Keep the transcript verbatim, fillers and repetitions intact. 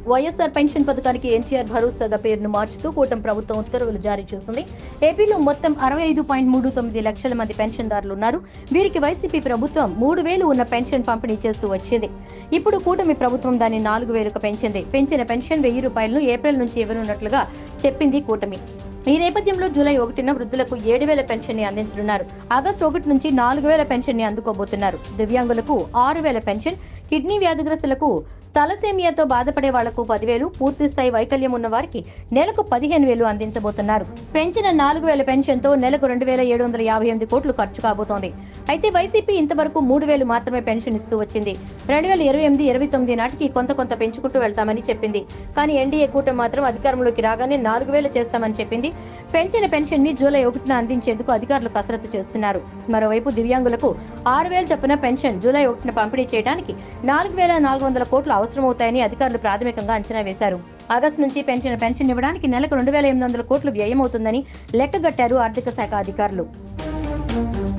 YSR pension పథకానికి ఎన్టీఆర్ భరోసాగా పేరును మార్చుతూ కూటమి ప్రభుత్వం ఉత్తర్వులు జారీ చేసింది. ఏపీలో మొత్తం అరవై ఐదు పాయింట్ మూడు తొమ్మిది లక్షల మంది పెన్షన్దారులు ఉన్నారు. వీరికి వైసీపీ ప్రభుత్వం మూడు వేలు ఉన్న పెన్షన్ పంపిణీ చేస్తూ వచ్చింది. ఇప్పుడు కూటమి ప్రభుత్వం దాన్ని నాలుగు వేలకు పెంచింది. పెంచిన పెన్షన్ వెయ్యి రూపాయలను ఏప్రిల్ నుంచి ఇవ్వనున్నట్లుగా చెప్పింది కూటమి. ఈ నేపథ్యంలో జూలై ఒకటిన వృద్ధులకు ఏడు వేల పెన్షన్ ని అందించనున్నారు. ఆగస్టు ఒకటి నుంచి నాలుగు వేల పెన్షన్ ని అందుకోబోతున్నారు. దివ్యాంగులకు ఆరు వేల పెన్షన్, కిడ్నీ వ్యాధిగ్రస్తులకు, తలసేమియాతో బాధపడే వాళ్లకు పదివేలు, పూర్తి స్థాయి వైకల్యం ఉన్న వారికి నెలకు పదిహేను వేలు అందించబోతున్నారు. పెంచిన నాలుగు వేల పెన్షన్ తో నెలకు రెండు వేల ఏడు వందల యాభై ఎనిమిది కోట్లు ఖర్చు కాబోతోంది. అయితే వైసీపీ ఇంతవరకు మూడు వేలు మాత్రమే పెన్షన్ ఇస్తూ వచ్చింది. రెండు వేల ఇరవై ఎనిమిది ఇరవై తొమ్మిది నాటికి కొంత కొంత పెంచుకుంటూ వెళ్తామని చెప్పింది. కానీ ఎన్డీఏ కూటమి మాత్రం అధికారంలోకి రాగానే నాలుగు వేలు చేస్తామని చెప్పింది. పెంచిన పెన్షన్ ని జూలై ఒకటిన అందించేందుకు అధికారులు కసరత్తు చేస్తున్నారు. మరోవైపు దివ్యాంగులకు ఆరు వేలు చొప్పున పెన్షన్ జూలై ఒకటిన పంపిణీ చేయడానికి నాలుగు వేల నాలుగు వందల కోట్లు అవసరమవుతాయని అధికారులు ప్రాథమికంగా అంచనా వేశారు. ఆగస్టు నుంచి పెంచిన పెన్షన్ ఇవ్వడానికి నెలకు రెండు వేల ఎనిమిది వందల కోట్లు వ్యయమవుతుందని లెక్కగట్టారు ఆర్థిక శాఖ అధికారులు.